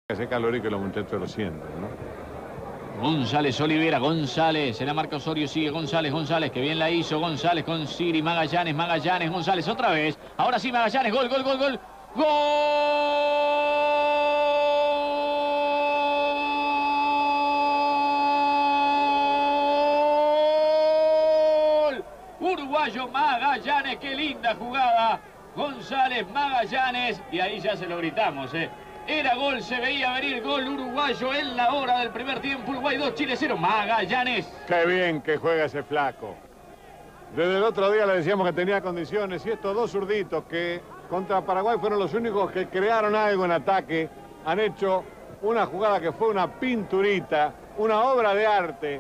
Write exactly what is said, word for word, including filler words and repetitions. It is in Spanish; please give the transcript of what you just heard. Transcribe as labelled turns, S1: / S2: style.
S1: Ese calor que los muchachos lo sienten, ¿no?
S2: González Olivera, González, en la marca Osorio sigue González, González, que bien la hizo, González con Siri, Magallanes, Magallanes, González otra vez, ahora sí Magallanes, gol, gol, gol, gol, gol, uruguayo Magallanes, qué linda jugada, González, Magallanes, y ahí ya se lo gritamos, eh. Era gol, se veía venir gol uruguayo en la hora del primer tiempo. Uruguay dos, Chile cero. Magallanes.
S1: Qué bien que juega ese flaco. Desde el otro día le decíamos que tenía condiciones y estos dos zurditos que contra Paraguay fueron los únicos que crearon algo en ataque, han hecho una jugada que fue una pinturita, una obra de arte.